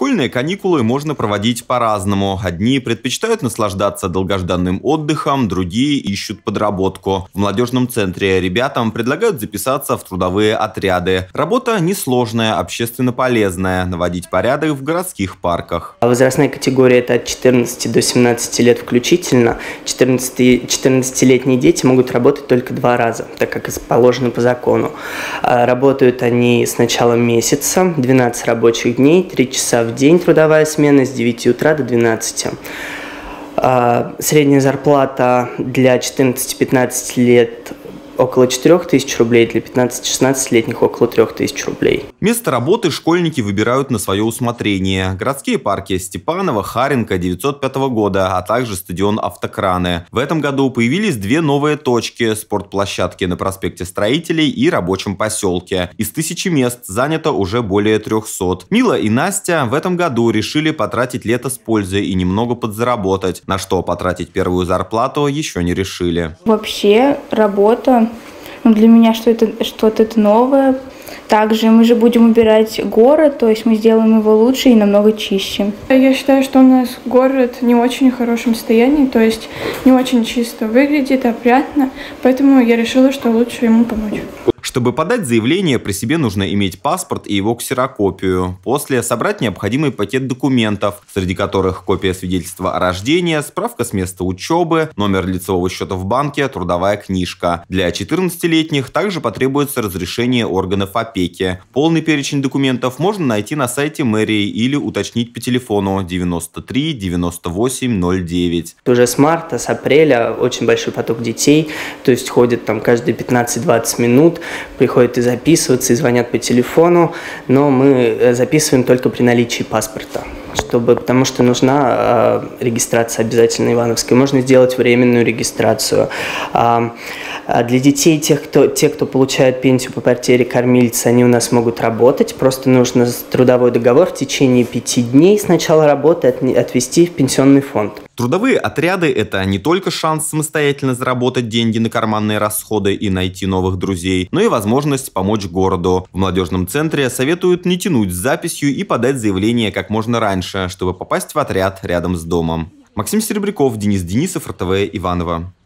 Школьные каникулы можно проводить по-разному. Одни предпочитают наслаждаться долгожданным отдыхом, другие ищут подработку. В молодежном центре ребятам предлагают записаться в трудовые отряды. Работа несложная, общественно полезная – наводить порядок в городских парках. Возрастная категория – это от 14 до 17 лет включительно. 14-летние дети могут работать только 2 раза, так как это положено по закону. Работают они с начала месяца, 12 рабочих дней, 3 часа в день трудовая смена с 9 утра до 12. Средняя зарплата для 14-15 лет около 4000 рублей, для 15-16-летних около 3000 рублей. Место работы школьники выбирают на свое усмотрение. Городские парки Степанова, Харенко 905 года, а также стадион Автокраны. В этом году появились 2 новые точки – спортплощадки на проспекте Строителей и рабочем поселке. Из 1000 мест занято уже более 300. Мила и Настя в этом году решили потратить лето с пользой и немного подзаработать. На что потратить первую зарплату еще не решили. Вообще работа для меня что-то новое. Также мы же будем убирать город, то есть мы сделаем его лучше и намного чище. Я считаю, что у нас город не очень в хорошем состоянии, то есть не очень чисто выглядит, опрятно, поэтому я решила, что лучше ему помочь. Чтобы подать заявление, при себе нужно иметь паспорт и его ксерокопию. После собрать необходимый пакет документов, среди которых копия свидетельства о рождении, справка с места учебы, номер лицевого счета в банке, трудовая книжка. Для 14-летних также потребуется разрешение органов опеки. Полный перечень документов можно найти на сайте мэрии или уточнить по телефону 93 98 09. Уже с марта, с апреля очень большой поток детей, то есть ходят там каждые 15-20 минут, приходят и записываться, и звонят по телефону, но мы записываем только при наличии паспорта, потому что нужна регистрация обязательно ивановская. Можно сделать временную регистрацию. Для детей, те, кто получает пенсию по потере кормильца, они у нас могут работать. Просто нужно трудовой договор в течение 5 дней с начала работы отвести в пенсионный фонд. Трудовые отряды – это не только шанс самостоятельно заработать деньги на карманные расходы и найти новых друзей, но и возможность помочь городу. В молодежном центре советуют не тянуть с записью и подать заявление как можно раньше, чтобы попасть в отряд рядом с домом. Максим Серебряков, Денис Денисов, РТВ Иваново.